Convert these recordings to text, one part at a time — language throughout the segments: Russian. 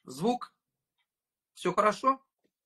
Звук? Все хорошо?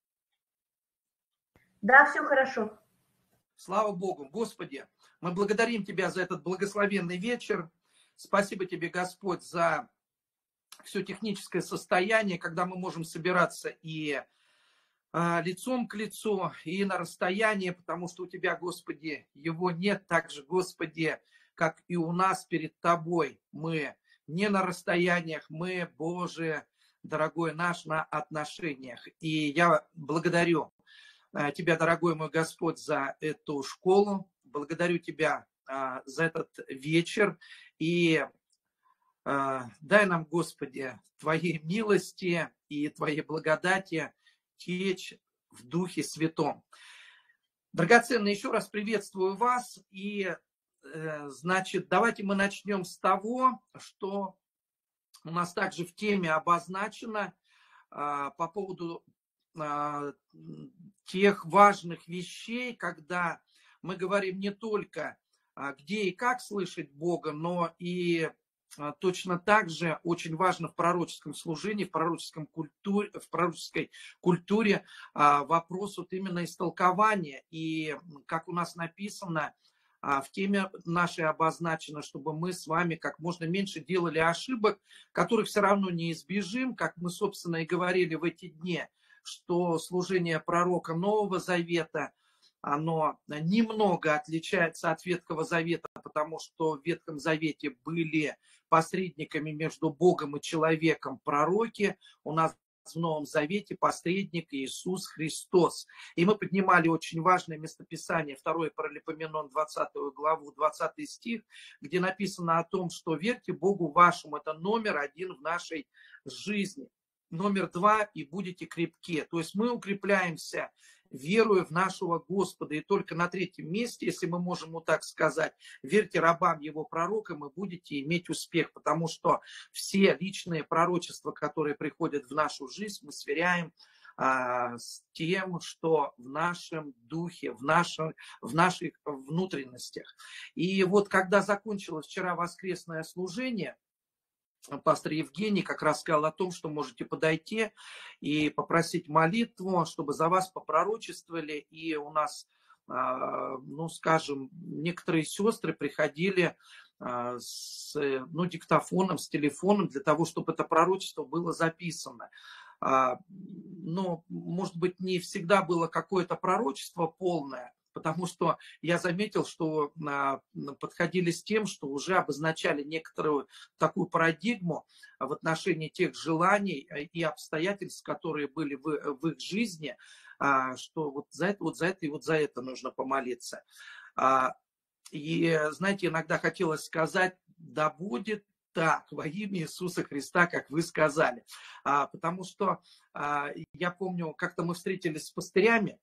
Да, все хорошо. Слава Богу. Господи, мы благодарим Тебя за этот благословенный вечер. Спасибо Тебе, Господь, за все техническое состояние, когда мы можем собираться и лицом к лицу, и на расстоянии, потому что у Тебя, Господи, его нет. Так же, Господи, как и у нас перед Тобой. Мы не на расстояниях, мы, Боже, дорогой наш, на отношениях. И я благодарю Тебя, дорогой мой Господь, за эту школу. Благодарю Тебя за этот вечер. И дай нам, Господи, Твоей милости и Твоей благодати течь в Духе Святом. Драгоценные, еще раз приветствую вас. И, значит, давайте мы начнем с того, что у нас также в теме обозначено по поводу тех важных вещей, когда мы говорим не только где и как слышать Бога, но и точно так же очень важно в пророческом служении, в пророческой культуре вопрос вот именно истолкования. И как у нас написано, в теме нашей обозначено, чтобы мы с вами как можно меньше делали ошибок, которых все равно не избежим, как мы, собственно, и говорили в эти дни, что служение пророка Нового Завета, оно немного отличается от Ветхого Завета, потому что в Ветхом Завете были посредниками между Богом и человеком пророки. У нас в Новом Завете посредник Иисус Христос. И мы поднимали очень важное местописание, 2 Паралипоменон, 20 главу, 20 стих, где написано о том, что верьте Богу вашему, это номер один в нашей жизни. Номер 2, и будете крепки. То есть мы укрепляемся, веруя в нашего Господа. И только на 3-м месте, если мы можем вот так сказать, верьте рабам его пророкам, и будете иметь успех. Потому что все личные пророчества, которые приходят в нашу жизнь, мы сверяем с тем, что в нашем духе, в наших внутренностях. И вот когда закончилось вчера воскресное служение, пастор Евгений как раз сказал о том, что можете подойти и попросить молитву, чтобы за вас попророчествовали. И у нас, ну, скажем, некоторые сестры приходили с диктофоном, с телефоном для того, чтобы это пророчество было записано. Но, может быть, не всегда было какое-то пророчество полное, потому что я заметил, что подходили с тем, что уже обозначали некоторую такую парадигму в отношении тех желаний и обстоятельств, которые были в их жизни, что вот за это и вот за это нужно помолиться. И, знаете, иногда хотелось сказать, да будет так, во имя Иисуса Христа, как вы сказали. Потому что я помню, как-то мы встретились с пастырями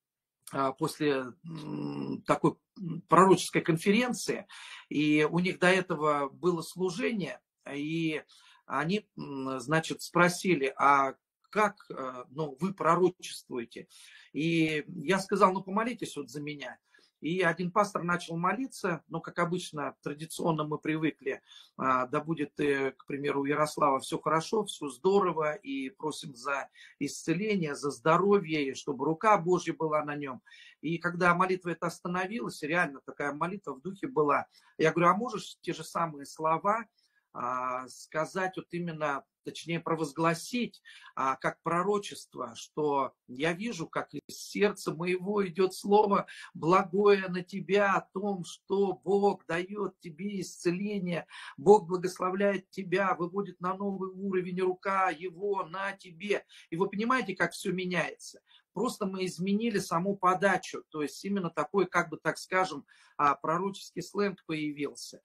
после такой пророческой конференции, и у них до этого было служение, и они, значит, спросили, а как, вы пророчествуете? И я сказал, помолитесь вот за меня. И один пастор начал молиться, но, как обычно, традиционно мы привыкли, да будет, к примеру, у Ярослава все хорошо, все здорово, и просим за исцеление, за здоровье, и чтобы рука Божья была на нем. И когда молитва эта остановилась, реально такая молитва в духе была, я говорю, а можешь те же самые слова сказать вот именно, точнее провозгласить, как пророчество, что я вижу, как из сердца моего идет слово благое на тебя, о том, что Бог дает тебе исцеление, Бог благословляет тебя, выводит на новый уровень, рука его на тебе. И вы понимаете, как все меняется. Просто мы изменили саму подачу, то есть именно такой, как бы так скажем, пророческий сленг появился.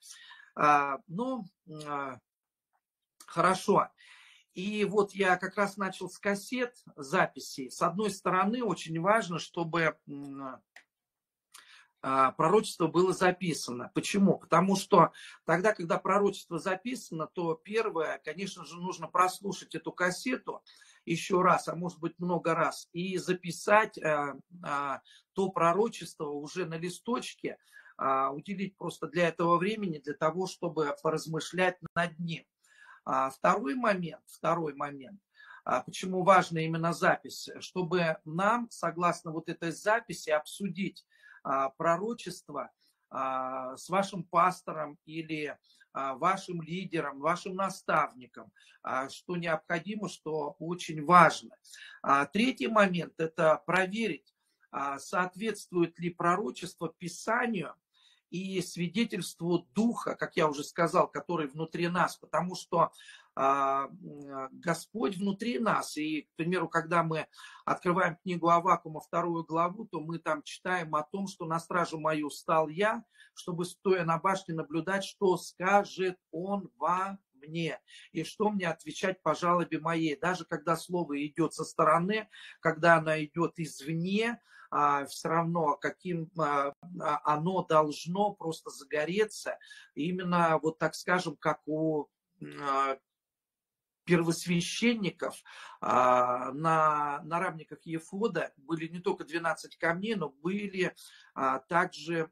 Хорошо. И вот я как раз начал с кассет записей. С одной стороны, очень важно, чтобы пророчество было записано. Почему? Потому что тогда, когда пророчество записано, то первое, конечно же, нужно прослушать эту кассету еще раз, а может быть много раз, и записать то пророчество уже на листочке, уделить просто для этого времени, для того, чтобы поразмышлять над ним. Второй момент, Почему важна именно запись? Чтобы нам, согласно вот этой записи, обсудить пророчество с вашим пастором или вашим лидером, вашим наставником, что необходимо, что очень важно. Третий момент – это проверить, соответствует ли пророчество Писанию и свидетельству Духа, как я уже сказал, который внутри нас, потому что Господь внутри нас. И, к примеру, когда мы открываем книгу Аввакума, 2 главу, то мы там читаем о том, что на стражу мою стал я, чтобы, стоя на башне, наблюдать, что скажет он во мне, и что мне отвечать по жалобе моей. Даже когда слово идет со стороны, когда оно идет извне, все равно каким оно должно просто загореться, именно вот так скажем, как у первосвященников на нарамниках Ефода были не только 12 камней, но были также,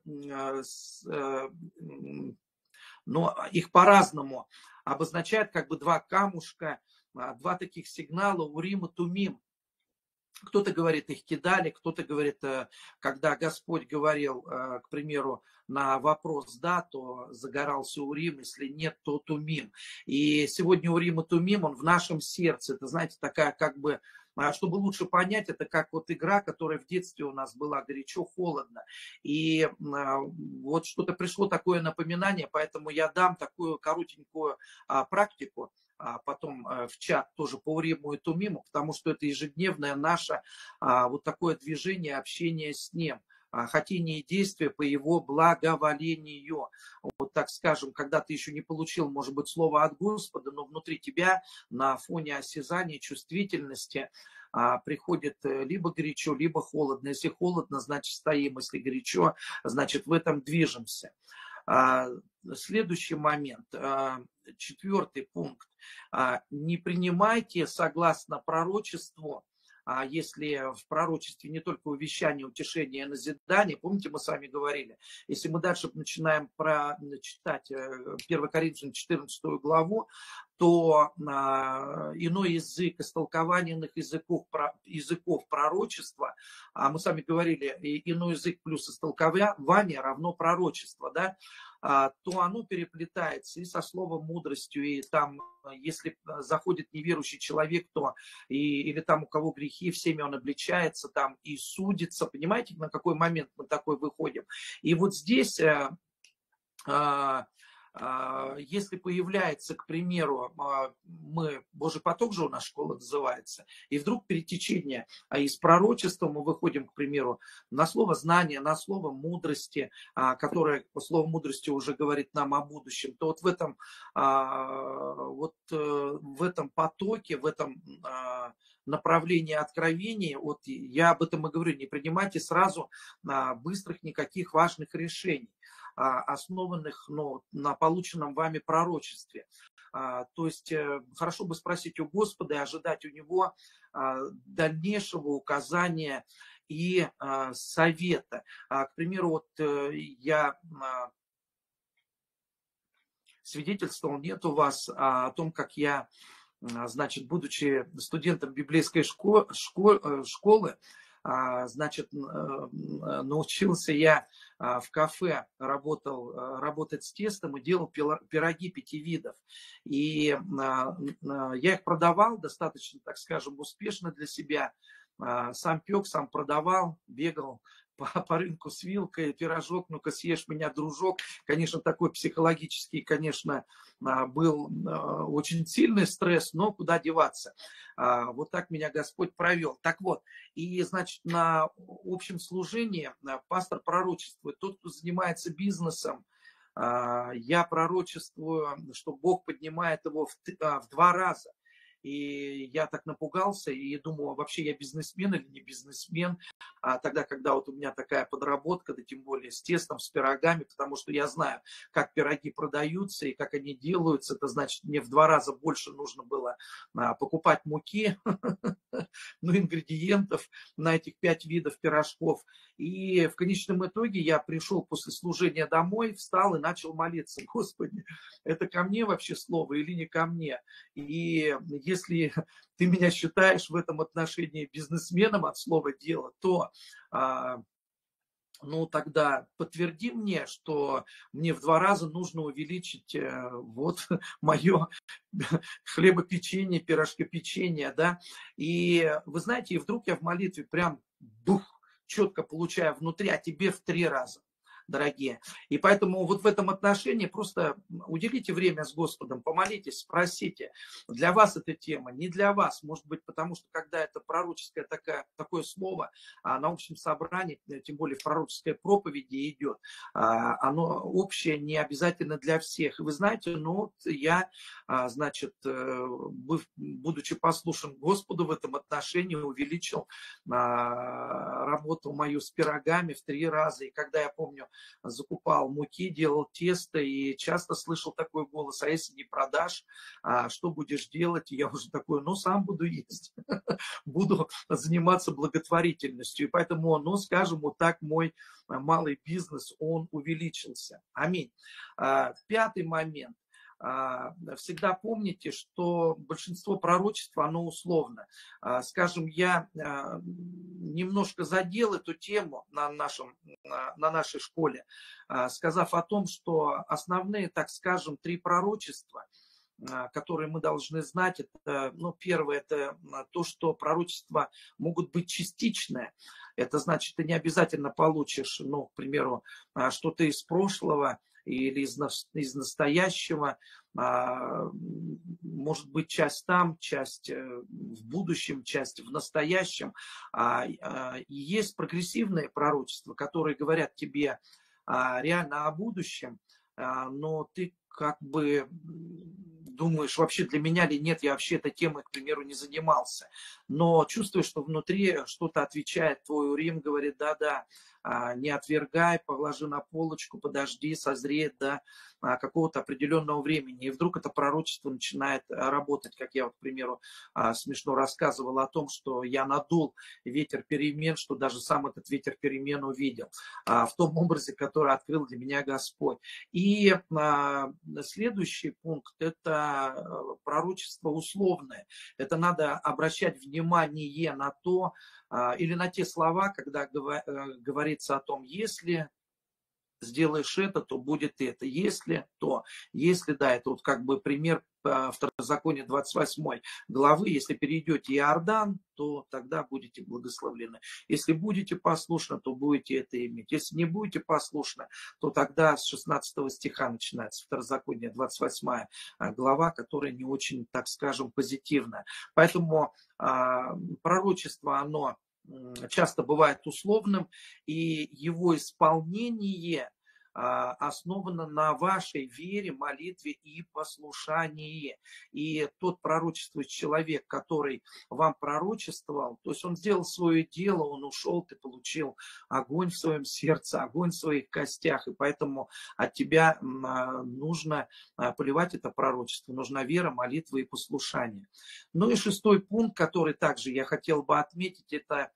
но их по-разному обозначают, как бы два камушка, два таких сигнала Урим и Тумим. Кто-то говорит, их кидали, кто-то говорит, когда Господь говорил, к примеру, на вопрос «да», то загорался Урим, если нет, то Тумим. И сегодня Урим и Тумим, он в нашем сердце. Это, знаете, такая как бы, чтобы лучше понять, это как вот игра, которая в детстве у нас была, горячо-холодно. И вот что-то пришло такое напоминание, поэтому я дам такую коротенькую практику, потом в чат тоже по Уриму и Тумиму, потому что это ежедневное наше вот такое движение, общение с Ним, хотение и действие по Его благоволению. Вот так скажем, когда ты еще не получил, может быть, слово от Господа, но внутри тебя на фоне осязания, чувствительности приходит либо горячо, либо холодно. Если холодно, значит стоим, если горячо, значит в этом движемся. Следующий момент, 4 пункт. Не принимайте согласно пророчеству, если в пророчестве не только увещание, утешение, назидание. Помните, мы с вами говорили, если мы дальше начинаем читать 1 Коринфянам 14 главу, то иной язык, истолкование иных языков пророчества, мы с вами говорили, иной язык плюс истолкование равно пророчество, да, то оно переплетается и со словом мудростью, и там, если заходит неверующий человек, то или там у кого грехи, всеми он обличается там и судится. Понимаете, на какой момент мы такой выходим? И вот здесь если появляется, к примеру, Божий поток же у нас школа называется, и вдруг перетечение из пророчества мы выходим, к примеру, на слово знания, на слово мудрости, которое по слову мудрости уже говорит нам о будущем, то вот в этом потоке, в этом направлении откровения, вот я об этом и говорю, не принимайте сразу быстрых никаких важных решений, основанных на полученном вами пророчестве. То есть хорошо бы спросить у Господа и ожидать у Него дальнейшего указания и совета. К примеру, вот я свидетельствовал, нет у вас о том, как я, значит, будучи студентом библейской школы, значит, научился я в кафе работать с тестом и делал пироги 5 видов. И я их продавал достаточно, так скажем, успешно для себя. Сам пек, сам продавал, бегал по рынку с вилкой, пирожок, ну-ка съешь меня, дружок. Конечно, такой психологический, конечно, был очень сильный стресс, но куда деваться. Вот так меня Господь провел. Так вот, и, значит, на общем служении пастор пророчествует. Тот, кто занимается бизнесом, я пророчествую, что Бог поднимает его в 2 раза. И я так напугался и думал, вообще я бизнесмен или не бизнесмен. Тогда, когда вот у меня такая подработка, да тем более с тестом, с пирогами, потому что я знаю, как пироги продаются и как они делаются. Это значит, мне в 2 раза больше нужно было покупать муки, ну, ингредиентов на этих 5 видов пирожков. И в конечном итоге я пришел после служения домой, встал и начал молиться. Господи, это ко мне вообще слово или не ко мне? И если ты меня считаешь в этом отношении бизнесменом от слова «дело», то ну, тогда подтверди мне, что мне в 2 раза нужно увеличить вот мое хлебопечение, пирожкопечение, да. И вы знаете, и вдруг я в молитве прям бух, четко получаю внутри, а тебе в 3 раза, дорогие. И поэтому вот в этом отношении просто уделите время с Господом, помолитесь, спросите, для вас эта тема, не для вас, может быть, потому что когда это пророческое такое слово на общем собрании, тем более в пророческой проповеди идет, оно общее, не обязательно для всех. И вы знаете, ну, вот я, значит, будучи послушен Господу в этом отношении, увеличил работу мою с пирогами в 3 раза. И когда я помню, закупал муки, делал тесто и часто слышал такой голос: а если не продашь, что будешь делать? И я уже такой: ну, сам буду есть, буду заниматься благотворительностью. И поэтому, ну, скажем, вот так мой малый бизнес, он увеличился. Аминь. 5-й момент. Всегда помните, что большинство пророчеств, оно условно. Скажем, я немножко задел эту тему на нашей школе, сказав о том, что основные, так скажем, 3 пророчества, которые мы должны знать, это, ну, первое, это то, что пророчества могут быть частичные. Это значит, ты не обязательно получишь, ну, к примеру, что-то из прошлого или из настоящего. Может быть, часть там, часть в будущем, часть в настоящем. И есть прогрессивные пророчества, которые говорят тебе реально о будущем, но ты как бы думаешь, вообще для меня ли нет, я вообще этой темой, к примеру, не занимался. Но чувствуешь, что внутри что-то отвечает, твой Урим говорит: да-да, не отвергай, положи на полочку, подожди, созреет до какого-то определенного времени. И вдруг это пророчество начинает работать, как я, вот, к примеру, смешно рассказывал о том, что я надул ветер перемен, что даже сам этот ветер перемен увидел в том образе, который открыл для меня Господь. И следующий пункт – это пророчество условное. Это надо обращать внимание на то, или на те слова, когда говорится о том, если сделаешь это, то будет это. Если, то. Если, да, это вот как бы пример Второзакония 28 главы. Если перейдете Иордан, то тогда будете благословлены. Если будете послушны, то будете это иметь. Если не будете послушны, то тогда с 16 стиха начинается Второзаконие 28 глава, которая не очень, так скажем, позитивная. Поэтому пророчество, оно часто бывает условным, и его исполнение основано на вашей вере, молитве и послушании. И тот пророчествующий человек, который вам пророчествовал, то есть он сделал свое дело, он ушел, ты получил огонь в своем сердце, огонь в своих костях, и поэтому от тебя нужно поливать это пророчество, нужна вера, молитва и послушание. Ну и 6-й пункт, который также я хотел бы отметить, это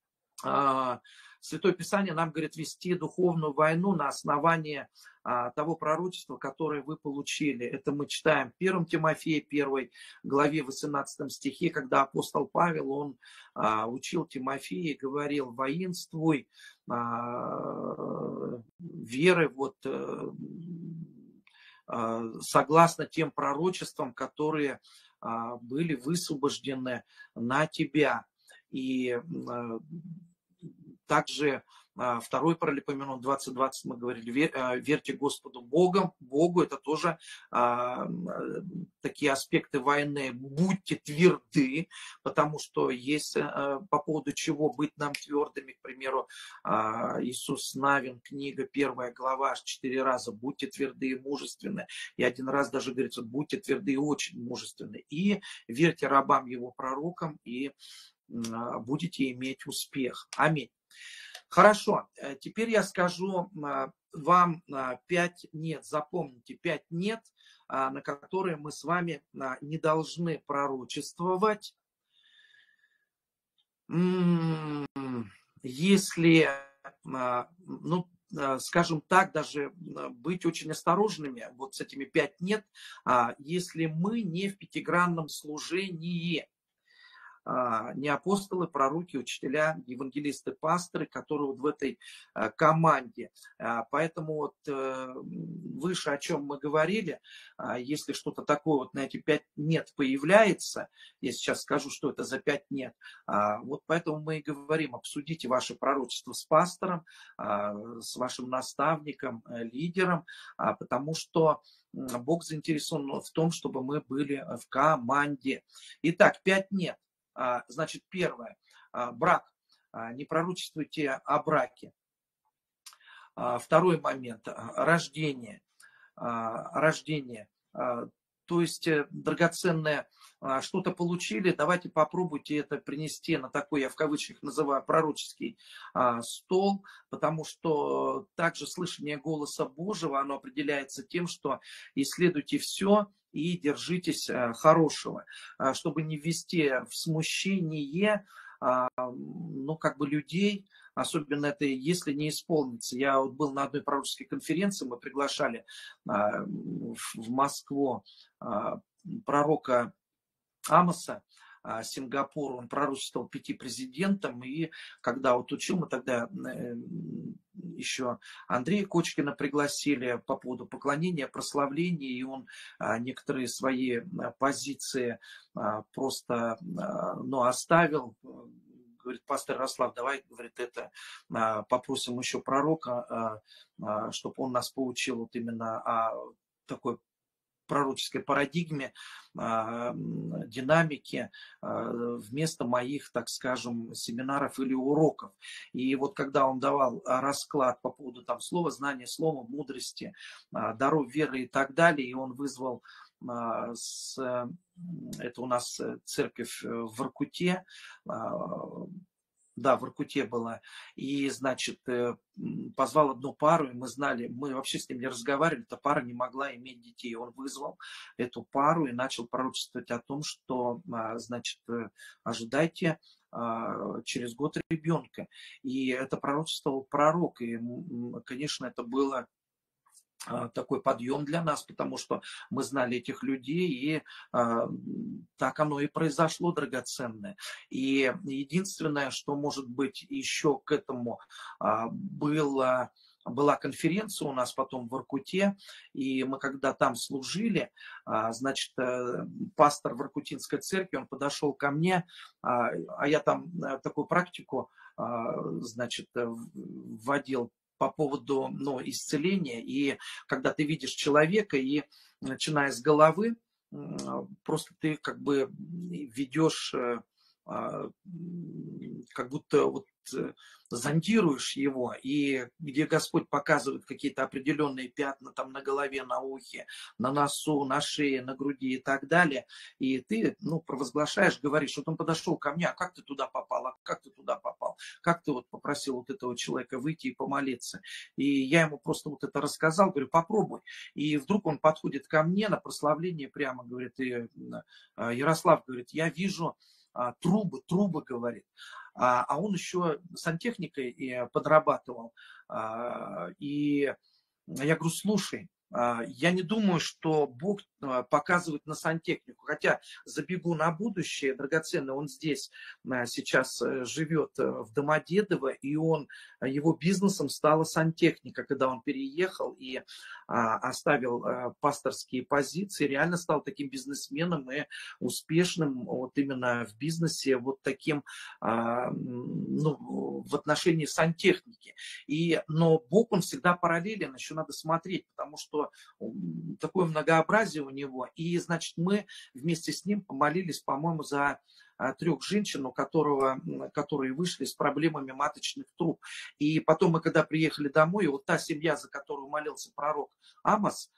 Святое Писание нам говорит вести духовную войну на основании того пророчества, которое вы получили. Это мы читаем в 1 Тимофея 1 главе 18 стихе, когда апостол Павел, он учил Тимофея и говорил: воинствуй веры вот согласно тем пророчествам, которые были высвобождены на тебя. И также 2 Паралипоменон 20:20 мы говорили: верьте Господу Богу, это тоже такие аспекты войны. Будьте тверды, потому что есть по поводу чего быть нам твердыми. К примеру, Иисус Навин, книга 1 глава, 4 раза: будьте тверды и мужественны. И 1 раз даже говорится: будьте тверды и очень мужественны. И верьте рабам его пророкам, и будете иметь успех. Аминь. Хорошо, теперь я скажу вам 5 нет. Запомните 5 нет, на которые мы с вами не должны пророчествовать. Если, ну, скажем так, даже быть очень осторожными вот с этими 5 нет, если мы не в пятигранном служении. Не апостолы, пророки, учителя, евангелисты, пасторы, которые вот в этой команде. Поэтому вот выше, о чем мы говорили, если что-то такое вот на эти 5 нет появляется, я сейчас скажу, что это за 5 нет, вот поэтому мы и говорим, обсудите ваше пророчество с пастором, с вашим наставником, лидером, потому что Бог заинтересован в том, чтобы мы были в команде. Итак, 5 нет. Значит, первое, брак. Не пророчествуйте о браке. Второй момент, рождение. Рождение. То есть драгоценное что-то получили, давайте попробуйте это принести на такой, я в кавычках называю, пророческий стол, потому что также слышание голоса Божьего, оно определяется тем, что исследуйте все и держитесь хорошего, чтобы не ввести в смущение, ну, как бы людей, особенно это если не исполнится. Я вот был на одной пророческой конференции, мы приглашали в Москву пророка Амоса, Сингапур, он пророчествовал 5 президентам, и когда вот учил, мы тогда еще Андрея Кочкина пригласили по поводу поклонения, прославления, и он некоторые свои позиции просто оставил. Говорит, пастор Ярослав, давай, говорит, это попросим еще пророка, чтобы он нас поучил вот именно о такой пророческой парадигме, динамике вместо моих, так скажем, семинаров или уроков. И вот когда он давал расклад по поводу там слова, знания, слова, мудрости, даров веры и так далее, и он вызвал это у нас церковь в Воркуте, да, в Воркуте была. И, значит, позвал одну пару, и мы знали, мы вообще с ним не разговаривали, эта пара не могла иметь детей. Он вызвал эту пару и начал пророчествовать о том, что, значит, ожидайте через год ребенка. И это пророчествовал пророк. И, конечно, это было такой подъем для нас, потому что мы знали этих людей, и так оно и произошло, драгоценное. И единственное, что может быть еще к этому, была конференция у нас потом в Воркуте, и мы когда там служили, значит, пастор Воркутинской церкви, он подошел ко мне, а я там такую практику, значит, вводил по поводу исцеления, и когда ты видишь человека, и начиная с головы, просто ты как бы ведешь, как будто вот зондируешь его, и где Господь показывает какие-то определенные пятна там на голове, на ухе, на носу, на шее, на груди и так далее, и ты, провозглашаешь, говоришь, вот он подошел ко мне, а как ты туда попал, а как ты туда попал, как ты вот попросил вот этого человека выйти и помолиться, и я ему просто вот это рассказал, говорю, попробуй, и вдруг он подходит ко мне на прославление прямо, говорит, Ярослав, говорит, я вижу трубы, говорит. А он еще сантехникой подрабатывал. И я говорю, слушай, я не думаю, что Бог показывает на сантехнику. Хотя забегу на будущее, драгоценный, он здесь сейчас живет в Домодедово, и его бизнесом стала сантехника, когда он переехал и оставил пасторские позиции, реально стал таким бизнесменом и успешным вот именно в бизнесе, вот таким, в отношении сантехники. Но Бог, он всегда параллелен, еще надо смотреть, потому что такое многообразие у него. И, значит, мы вместе с ним помолились, по-моему, за 3 женщин, которые вышли с проблемами маточных труб. И потом мы, когда приехали домой, вот та семья, за которую молился пророк Амос,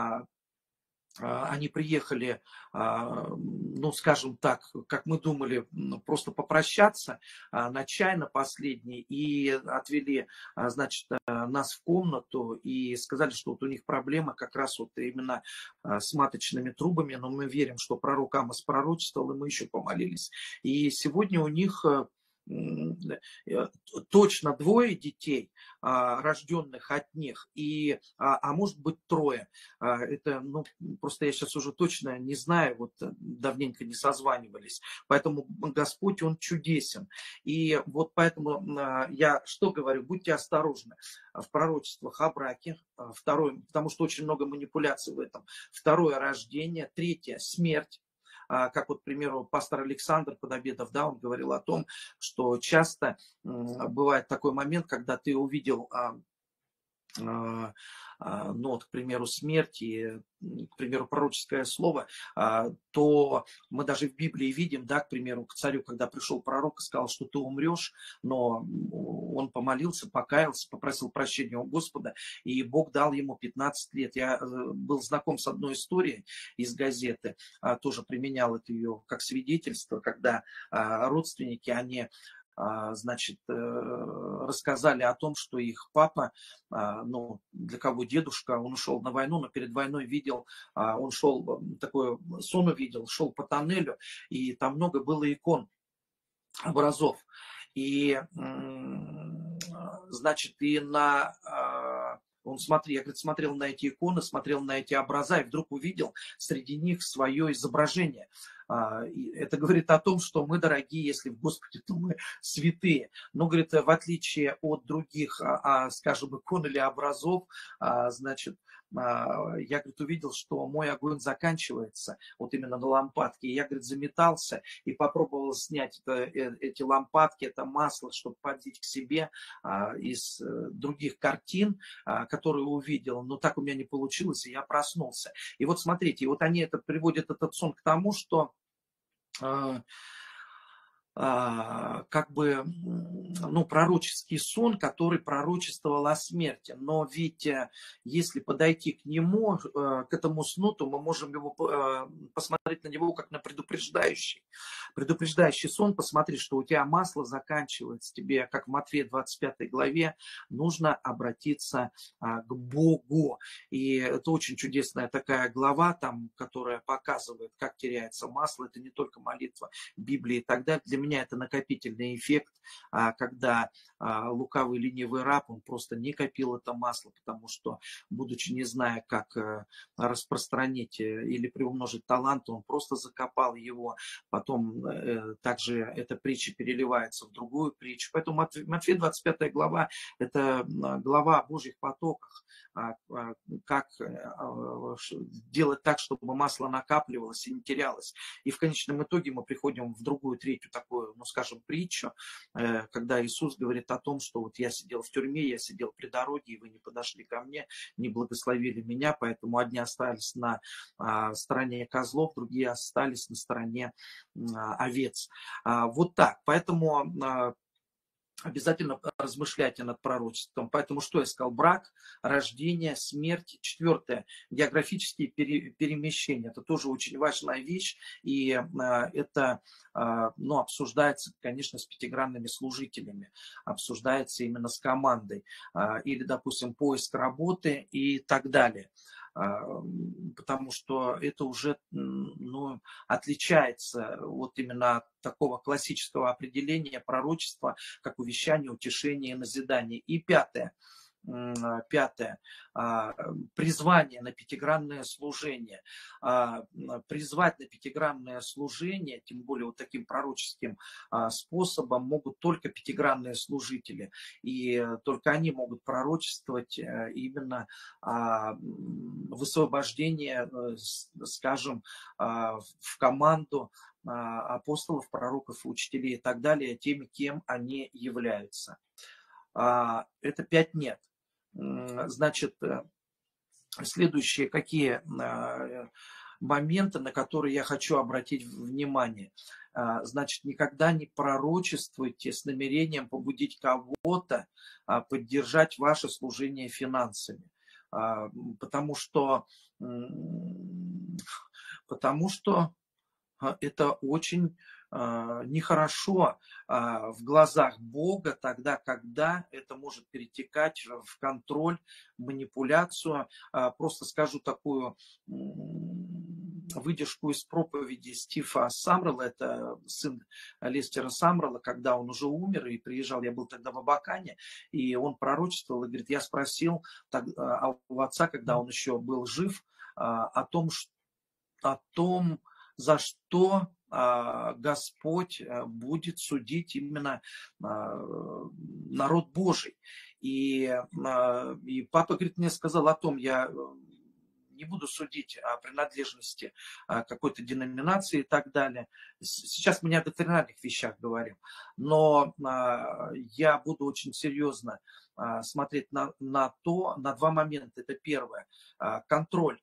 они приехали, скажем так, как мы думали, просто попрощаться на чай на последний, и отвели, значит, нас в комнату и сказали, что вот у них проблема как раз вот именно с маточными трубами, но мы верим, что пророк Амос пророчествовал, и мы еще помолились. И сегодня у них точно двое детей, рожденных от них, а может быть трое. Это, ну, просто я сейчас уже точно не знаю, вот давненько не созванивались. Поэтому Господь, Он чудесен. И вот поэтому я что говорю, будьте осторожны в пророчествах о браке. Второе, потому что очень много манипуляций в этом. Второе, рождение. Третье, смерть. Как вот, к примеру, пастор Александр Подобедов, да, он говорил о том, что часто бывает такой момент, когда ты увидел, ну вот, к примеру, смерть и, к примеру, пророческое слово, то мы даже в Библии видим, да, к примеру, к царю, когда пришел пророк и сказал, что ты умрешь, но он помолился, покаялся, попросил прощения у Господа, и Бог дал ему 15 лет. Я был знаком с одной историей из газеты, тоже применял это ее как свидетельство, когда родственники, они значит, рассказали о том, что их папа, ну, для кого дедушка, он ушел на войну, но перед войной видел, он шел, такой сон увидел, шел по тоннелю, и там много было икон, образов. И, значит, он смотрел, я, говорит, смотрел на эти иконы, смотрел на эти образа, и вдруг увидел среди них свое изображение. И это говорит о том, что мы дорогие, если в Господе, то мы святые. Но, говорит, в отличие от других, скажем, икон или образов, значит, я, говорит, увидел, что мой огонь заканчивается, вот именно на лампадке. И я, говорит, заметался и попробовал снять эти лампадки, это масло, чтобы подлить к себе из других картин, которые увидел. Но так у меня не получилось, и я проснулся. И вот смотрите, вот они приводят этот сон к тому, что как бы, ну, пророческий сон, который пророчествовал о смерти. Но ведь если подойти к нему, к этому сну, то мы можем его посмотреть на него как на предупреждающий. Предупреждающий сон, посмотри, что у тебя масло заканчивается, тебе, как в Матфея 25 главе, нужно обратиться к Богу. И это очень чудесная такая глава, там, которая показывает, как теряется масло. Это не только молитва Библии и так далее. Для меня это накопительный эффект, когда лукавый ленивый раб, он просто не копил это масло, потому что, будучи не зная, как распространить или приумножить талант, он просто закопал его. Потом также эта притча переливается в другую притчу. Поэтому Матфея 25 глава – это глава о Божьих потоках, как делать так, чтобы масло накапливалось и не терялось. И в конечном итоге мы приходим в другую, третью такую, ну, скажем, притчу, когда Иисус говорит о том, что вот я сидел в тюрьме, я сидел при дороге, и вы не подошли ко мне, не благословили меня, поэтому одни остались на стороне козлов, другие остались на стороне овец. Вот так. Поэтому обязательно размышляйте над пророчеством. Поэтому что я сказал? Брак, рождение, смерть. Четвертое. Географические перемещения. Это тоже очень важная вещь. И это, ну, обсуждается, конечно, с пятигранными служителями. Обсуждается именно с командой. Или, допустим, поиск работы и так далее. Потому что это уже, ну, отличается вот именно от такого классического определения пророчества, как увещание, утешение и назидание. И пятое. Призвание на пятигранное служение. Призвать на пятигранное служение, тем более вот таким пророческим способом, могут только пятигранные служители. И только они могут пророчествовать именно высвобождение, скажем, в команду апостолов, пророков, учителей и так далее, теми, кем они являются. Это 5 нет. Значит, следующие какие моменты, на которые я хочу обратить внимание. Значит, никогда не пророчествуйте с намерением побудить кого-то поддержать ваше служение финансами. Потому что это очень нехорошо в глазах Бога тогда, когда это может перетекать в контроль, манипуляцию. Просто скажу такую выдержку из проповеди Стива Самрелла, это сын Лестера Самрелла, когда он уже умер и приезжал, я был тогда в Абакане, и он пророчествовал, и говорит, я спросил у отца, когда он еще был жив, о том, за что Господь будет судить именно народ Божий. И папа, говорит, мне сказал о том, я не буду судить о принадлежности какой-то деноминации и так далее. Сейчас мы не о доктринальных вещах говорим, но я буду очень серьезно смотреть на два момента. Это первое, контроль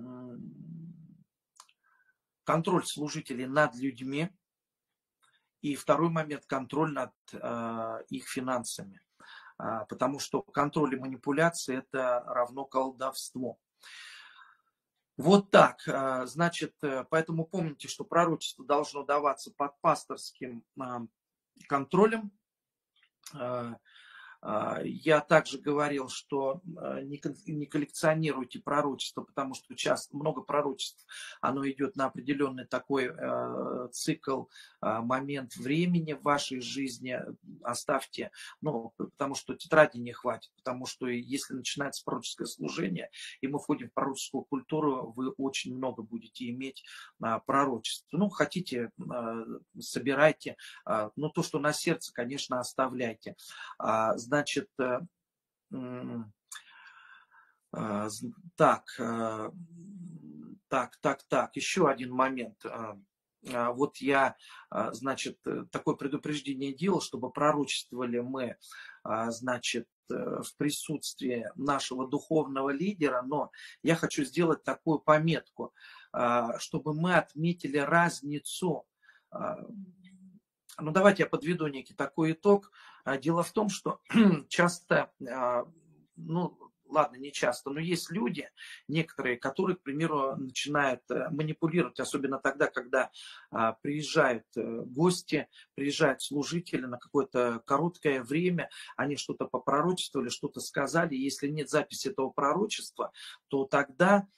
служителей над людьми, и второй момент, контроль над их финансами. Потому что контроль и манипуляция – это равно колдовству. Вот так. Значит, поэтому помните, что пророчество должно даваться под пасторским контролем. Я также говорил, что не коллекционируйте пророчество, потому что много пророчеств, оно идет на определенный такой цикл, момент времени в вашей жизни. Оставьте, потому что тетради не хватит, потому что если начинается пророческое служение, и мы входим в пророческую культуру, вы очень много будете иметь пророчеств. Хотите, собирайте, то, что на сердце, конечно, оставляйте. Значит, так, еще один момент. Вот я, значит, такое предупреждение делал, чтобы пророчествовали мы, значит, в присутствии нашего духовного лидера, но я хочу сделать такую пометку, чтобы мы отметили разницу. Давайте я подведу некий такой итог. Дело в том, что часто, не часто, но есть люди, некоторые, которые, к примеру, начинают манипулировать, особенно тогда, когда приезжают гости, приезжают служители на какое-то короткое время, они что-то попророчествовали, что-то сказали. Если нет записи этого пророчества, то тогда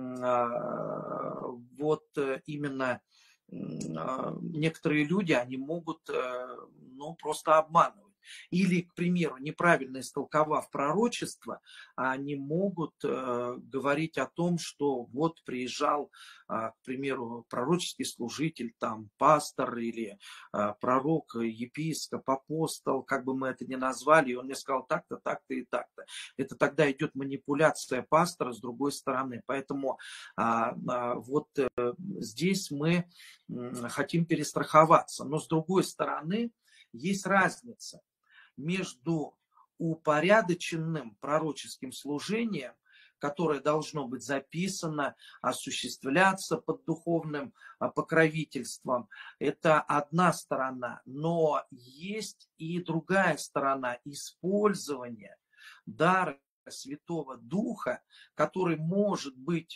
вот именно некоторые люди, они могут просто обманывать. Или, к примеру, неправильно истолковав пророчество, они могут говорить о том, что вот приезжал, к примеру, пророческий служитель, там, пастор или пророк, епископ, апостол, как бы мы это ни назвали, и он мне сказал так-то, так-то и так-то. Это тогда идет манипуляция пастора с другой стороны. Поэтому вот здесь мы хотим перестраховаться. Но с другой стороны, есть разница между упорядоченным пророческим служением, которое должно быть записано, осуществляться под духовным покровительством. Это одна сторона, но есть и другая сторона использования дара Святого Духа, который может быть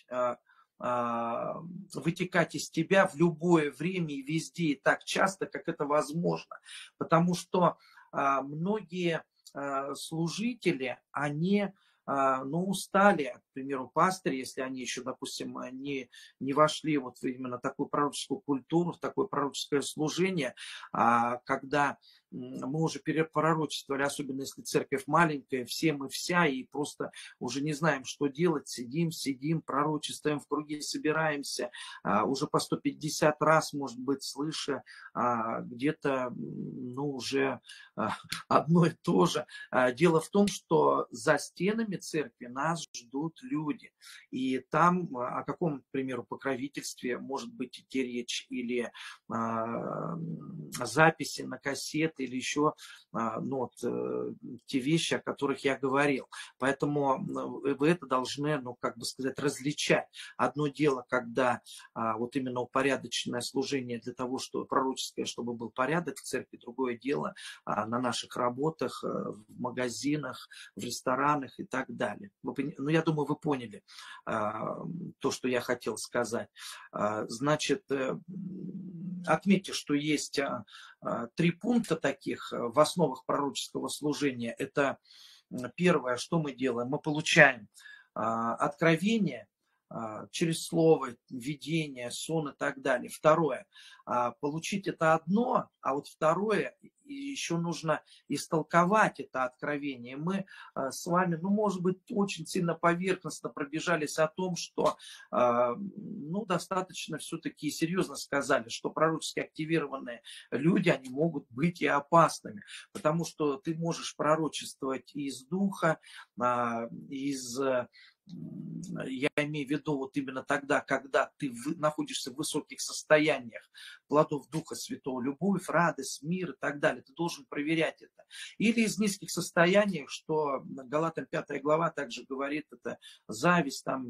вытекать из тебя в любое время и везде, и так часто, как это возможно. Потому что многие служители, они устали, к примеру, пастыри, если они еще, допустим, не вошли вот именно в такую пророческую культуру, в такое пророческое служение, когда мы уже перепророчествовали, особенно если церковь маленькая, все мы вся, и просто уже не знаем, что делать, сидим, пророчествуем, в круге собираемся, уже по 150 раз, может быть, слыша где-то, уже одно и то же. Дело в том, что за стенами церкви нас ждут люди, и там о каком, к примеру, покровительстве может быть идти речь, или записи на кассеты, или еще те вещи, о которых я говорил. Поэтому вы это должны, различать. Одно дело, когда вот именно упорядоченное служение для того, чтобы пророческое, чтобы был порядок в церкви. Другое дело на наших работах, в магазинах, в ресторанах и так далее. Я думаю, вы поняли то, что я хотел сказать. Значит, отметьте, что есть 3 пункта таких в основах пророческого служения. Это первое, что мы делаем. Мы получаем откровение, через слово, видение, сон и так далее. Второе, получить это одно, а вот второе, еще нужно истолковать это откровение. Мы с вами, ну, может быть, очень сильно поверхностно пробежались о том, что, ну, достаточно все-таки серьезно сказали, что пророчески активированные люди, они могут быть и опасными, потому что ты можешь пророчествовать из духа, из... Я имею в виду вот именно тогда, когда ты находишься в высоких состояниях плодов Духа Святого, любовь, радость, мир и так далее. Ты должен проверять это. Или из низких состояний, что Галатам 5 глава также говорит, это зависть, там,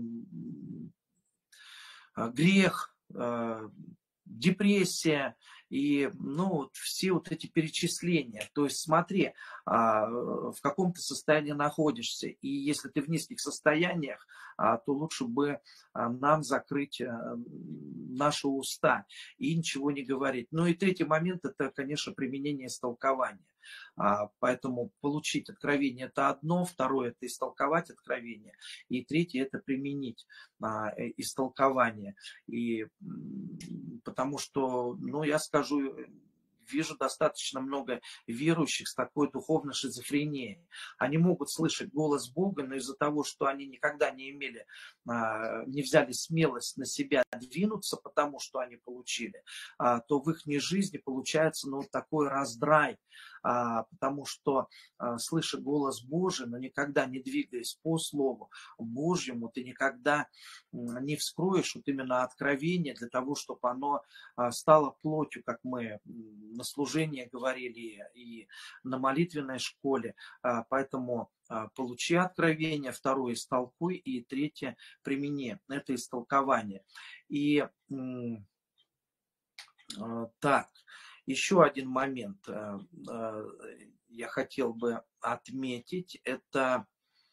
грех, депрессия и, ну, все вот эти перечисления. То есть смотри, в каком ты состоянии находишься. И если ты в низких состояниях, то лучше бы нам закрыть наши уста и ничего не говорить. Ну и третий момент, это, конечно, применение истолкования. Поэтому получить откровение – это одно, второе – это истолковать откровение, и третье – это применить истолкование. И потому что, ну, я скажу, вижу достаточно много верующих с такой духовной шизофренией. Они могут слышать голос Бога, но из-за того, что они никогда не имели, не взяли смелость на себя двинуться, потому что они получили, то в их жизни получается, ну, такой раздрай, потому что, слыша голос Божий, но никогда не двигаясь по Слову Божьему, ты никогда не вскроешь вот именно откровение для того, чтобы оно стало плотью, как мы на служении говорили и на молитвенной школе. Поэтому получи откровение, второе истолкуй, и третье примени. Это истолкование. И так, еще один момент я хотел бы отметить, это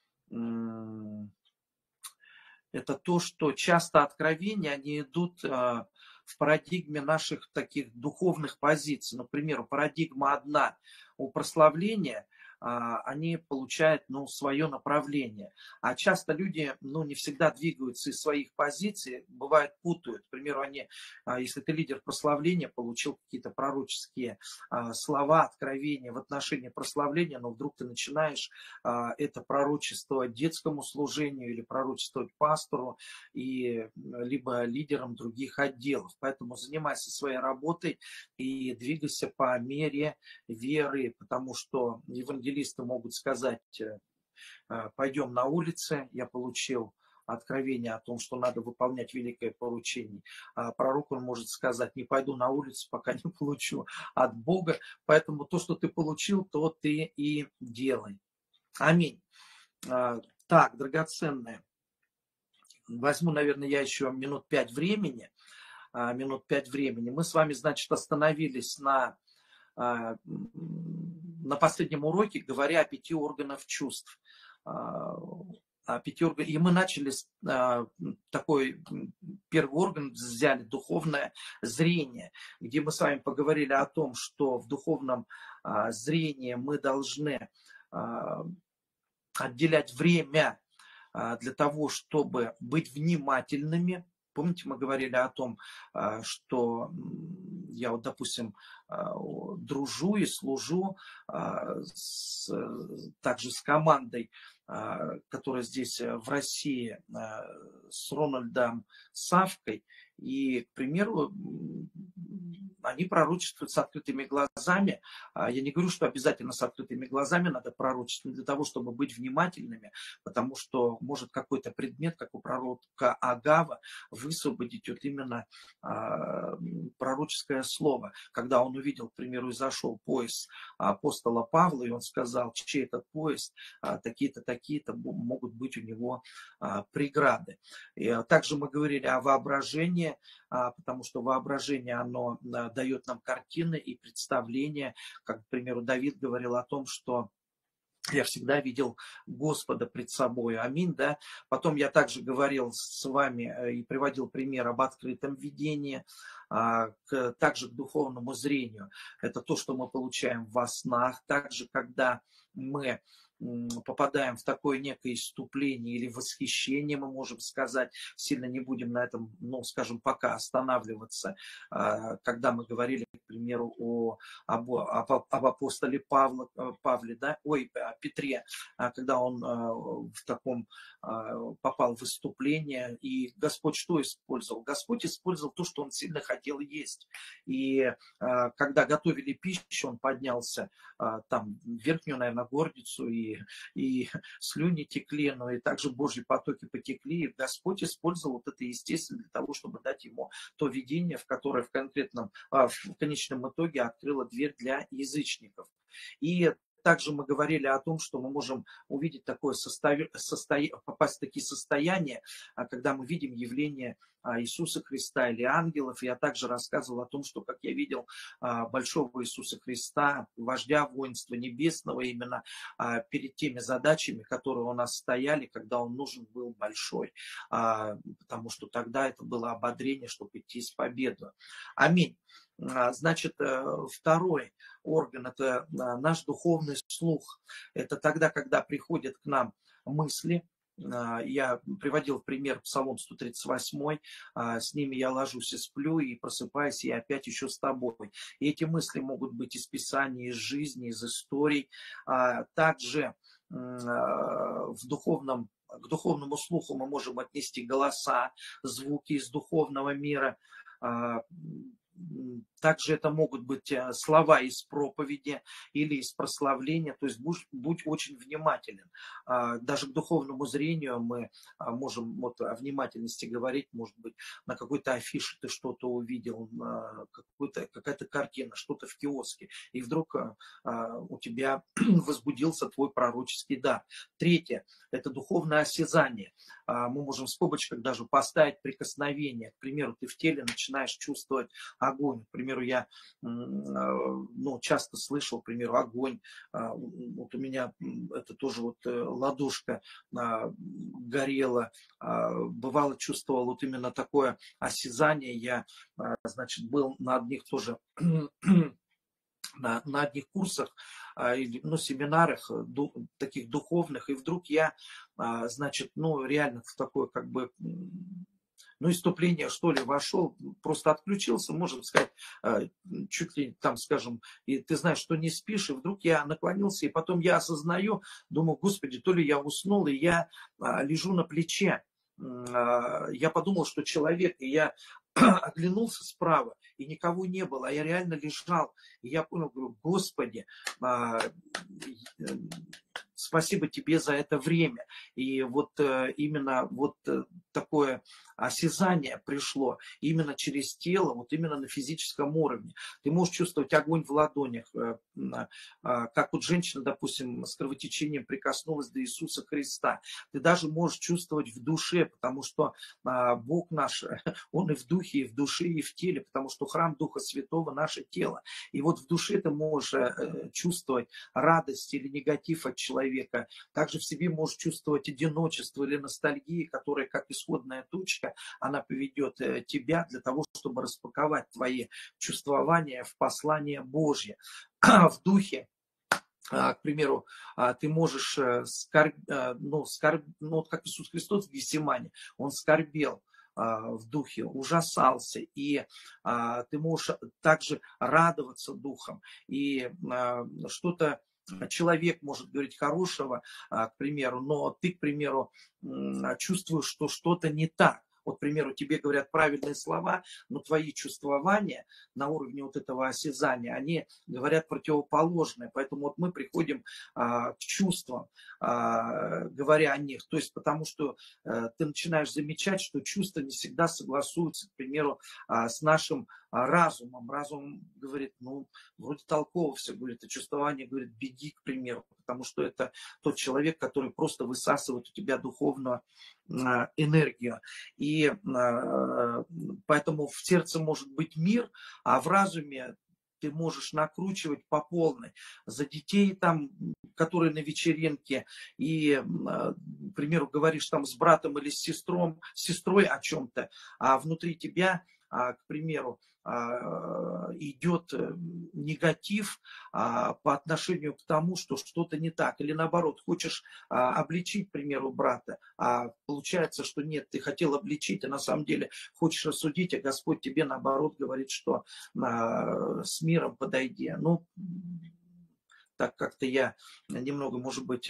то, что часто откровения, они идут в парадигме наших таких духовных позиций. Например, парадигма одна у прославления, они получают, ну, свое направление. А часто люди, ну, не всегда двигаются из своих позиций, бывает путают. К примеру, они, если ты лидер прославления, получил какие-то пророческие слова, откровения в отношении прославления, но вдруг ты начинаешь это пророчествовать детскому служению или пророчествовать пастору и либо лидерам других отделов. Поэтому занимайся своей работой и двигайся по мере веры, потому что евангелисты могут сказать: пойдем на улице, я получил откровение о том, что надо выполнять великое поручение. Пророк, он может сказать: не пойду на улицу, пока не получу от Бога. Поэтому то, что ты получил, то ты и делай. Аминь. Так, драгоценные, возьму, наверное, я еще минут 5 времени. Мы с вами, значит, остановились на последнем уроке, говоря о 5 органах чувств. И мы начали с такой, первый орган взяли, духовное зрение, где мы с вами поговорили о том, что в духовном зрении мы должны отделять время для того, чтобы быть внимательными. Помните, мы говорили о том, что я вот, допустим, дружу и служу также с командой, которая здесь в России, с Рональдом Савкой. И, к примеру, они пророчествуют с открытыми глазами. Я не говорю, что обязательно с открытыми глазами надо пророчествовать для того, чтобы быть внимательными, потому что может какой-то предмет, как у пророка Агава, высвободить вот именно пророческое слово. Когда он увидел, к примеру, изошел пояс апостола Павла, и он сказал, чей этот пояс, такие-то, такие-то могут быть у него преграды. И также мы говорили о воображении, потому что воображение, оно дает нам картины и представления. Как, к примеру, Давид говорил о том, что я всегда видел Господа пред собой. Аминь, да. Потом я также говорил с вами и приводил пример об открытом видении, также к духовному зрению. Это то, что мы получаем во снах. Также, когда мы попадаем в такое некое исступление или восхищение, мы можем сказать, сильно не будем на этом, ну, скажем, пока останавливаться, когда мы говорили, к примеру, об апостоле Павле, да, Петре, когда он в таком попал в выступление, и Господь что использовал? Господь использовал то, что он сильно хотел есть. И когда готовили пищу, он поднялся там в верхнюю, наверное, горницу, и слюни текли, но и также Божьи потоки потекли, и Господь использовал вот это естественно для того, чтобы дать ему то видение, в которое в конечном итоге открыло дверь для язычников. И также мы говорили о том, что мы можем увидеть такое попасть в такие состояния, когда мы видим явление Иисуса Христа или ангелов. Я также рассказывал о том, что как я видел большого Иисуса Христа, вождя воинства небесного, именно перед теми задачами, которые у нас стояли, когда он нужен был большой. Потому что тогда это было ободрение, чтобы идти с победой. Аминь. Значит, второй орган – это наш духовный слух. Это тогда, когда приходят к нам мысли. Я приводил в пример Псалом 138. С ними я ложусь и сплю, и просыпаюсь, и опять еще с тобой. И эти мысли могут быть из Писания, из жизни, из историй. Также к духовному слуху мы можем отнести голоса, звуки из духовного мира. Также это могут быть слова из проповеди или из прославления. То есть будь очень внимателен. Даже к духовному зрению мы можем вот о внимательности говорить. Может быть, на какой-то афише ты что-то увидел, какая-то картина, что-то в киоске. И вдруг у тебя возбудился твой пророческий дар. Третье – это духовное осязание. Мы можем в скобочках даже поставить прикосновение. К примеру, ты в теле начинаешь чувствовать огонь. К примеру, я часто слышал, к примеру, огонь. Вот у меня это тоже вот ладошка горела. Бывало, чувствовал вот именно такое осязание. Я, значит, был на одних тоже на одних курсах, семинарах таких духовных, и вдруг я, значит, реально в такое как бы исступление, что ли, вошел, просто отключился, можно сказать, чуть ли там, скажем, и ты знаешь, что не спишь, и вдруг я наклонился, и потом я осознаю, думаю, Господи, то ли я уснул, и я лежу на плече. Я подумал, что человек, и я оглянулся справа, и никого не было, а я реально лежал. И я понял, говорю, Господи, спасибо тебе за это время. И вот именно вот такое осязание пришло именно через тело, вот именно на физическом уровне. Ты можешь чувствовать огонь в ладонях, как вот женщина, допустим, с кровотечением прикоснулась до Иисуса Христа. Ты даже можешь чувствовать в душе, потому что Бог наш, Он и в духе, и в душе, и в теле, потому что храм Духа Святого – наше тело. И вот в душе ты можешь чувствовать радость или негатив от человека. Также в себе можешь чувствовать одиночество или ностальгию, которая как исходная точка, она поведет тебя для того, чтобы распаковать твои чувствования в послание Божье. В духе, к примеру, ты можешь как Иисус Христос в Гефсимане, Он скорбел в духе, ужасался, и ты можешь также радоваться духом, и что-то человек может говорить хорошего, к примеру, но ты, к примеру, чувствуешь, что что-то не так. Вот, к примеру, тебе говорят правильные слова, но твои чувствования на уровне вот этого осязания, они говорят противоположное. Поэтому вот мы приходим к чувствам, говоря о них. То есть потому что ты начинаешь замечать, что чувства не всегда согласуются, к примеру, с нашим разумом. Разум говорит, вроде толково все говорит, а чувствование говорит, беги, к примеру, потому что это тот человек, который просто высасывает у тебя духовную энергию. И поэтому в сердце может быть мир, а в разуме ты можешь накручивать по полной за детей, там, которые на вечеринке, и, к примеру, говоришь там с братом или с сестрой о чем-то, а внутри тебя, к примеру, идет негатив по отношению к тому, что что-то не так. Или наоборот, хочешь обличить, к примеру, брата, а получается, что нет, ты хотел обличить, а на самом деле хочешь осудить, а Господь тебе наоборот говорит, что с миром подойди. Ну, так как-то я немного, может быть,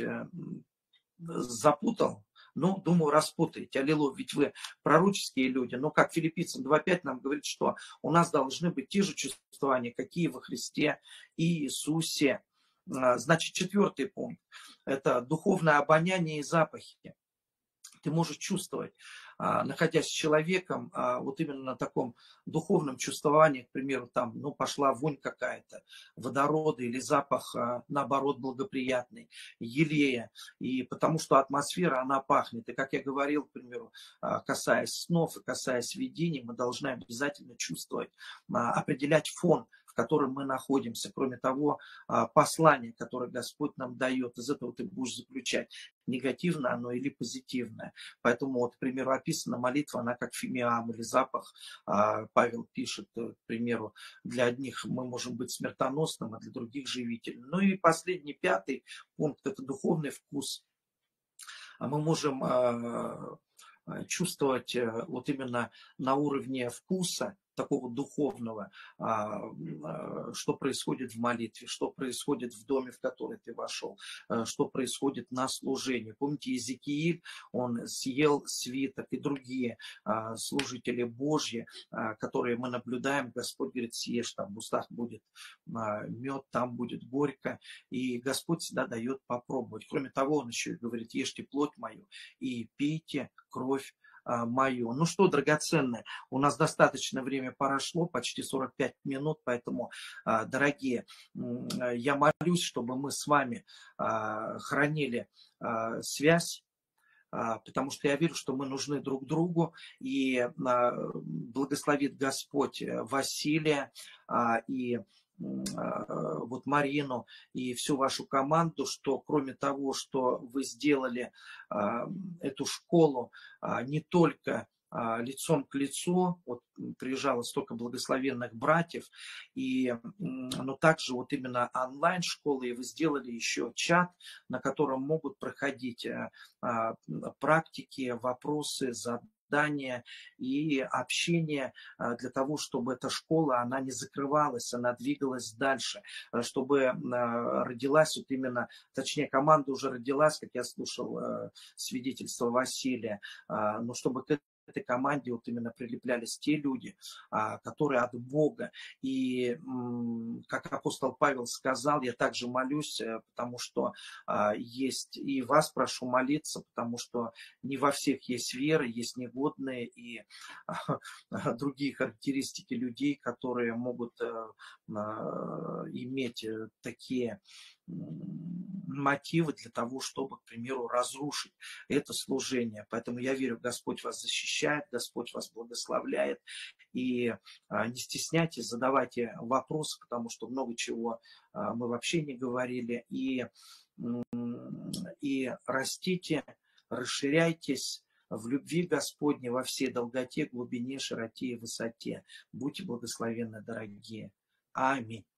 запутал. Ну, думаю, распутаете. Аллилуйя, ведь вы пророческие люди. Но как Филиппийцам 2:5 нам говорит, что у нас должны быть те же чувствования, какие во Христе и Иисусе. Значит, 4-й пункт. Это духовное обоняние и запахи. Ты можешь чувствовать, находясь с человеком, вот именно на таком духовном чувствовании, к примеру, там, ну, пошла вонь какая-то, водорода или запах, наоборот, благоприятный, елея, и потому что атмосфера, она пахнет. И, как я говорил, к примеру, касаясь снов и касаясь видений, мы должны обязательно чувствовать, определять фон, в котором мы находимся. Кроме того, послание, которое Господь нам дает, из этого ты будешь заключать, негативное оно или позитивное. Поэтому, вот, к примеру, описана молитва, она как фимиам или запах. Павел пишет, к примеру, для одних мы можем быть смертоносным, а для других живительным. Ну и последний, 5-й пункт, это духовный вкус. Мы можем чувствовать вот именно на уровне вкуса, такого духовного, что происходит в молитве, что происходит в доме, в который ты вошел, что происходит на служении. Помните, Иезекииль, он съел свиток, и другие служители Божьи, которые мы наблюдаем, Господь говорит, съешь, там в устах будет мед, там будет горько, и Господь всегда дает попробовать. Кроме того, он еще и говорит, ешьте плоть мою и пейте кровь мою. Ну что, драгоценные, у нас достаточно время прошло, почти 45 минут, поэтому, дорогие, я молюсь, чтобы мы с вами хранили связь, потому что я верю, что мы нужны друг другу, и благословит Господь Василия и вот Марину и всю вашу команду, что кроме того, что вы сделали эту школу не только лицом к лицу, вот приезжало столько благословенных братьев, но также вот именно онлайн-школы, и вы сделали еще чат, на котором могут проходить практики, вопросы, задания и общение для того, чтобы эта школа, она не закрывалась, она двигалась дальше, чтобы родилась вот именно, точнее, команда уже родилась, как я слушал свидетельство Василия, но чтобы к этой команде вот именно прилеплялись те люди, которые от Бога. И, как апостол Павел сказал, я также молюсь, потому что есть, и вас прошу молиться, потому что не во всех есть вера, есть негодные и другие характеристики людей, которые могут иметь такие мотивы для того, чтобы, к примеру, разрушить это служение. Поэтому я верю, Господь вас защищает, Господь вас благословляет. И не стесняйтесь, задавайте вопросы, потому что много чего мы вообще не говорили. И растите, расширяйтесь в любви Господней во всей долготе, глубине, широте и высоте. Будьте благословенны, дорогие. Аминь.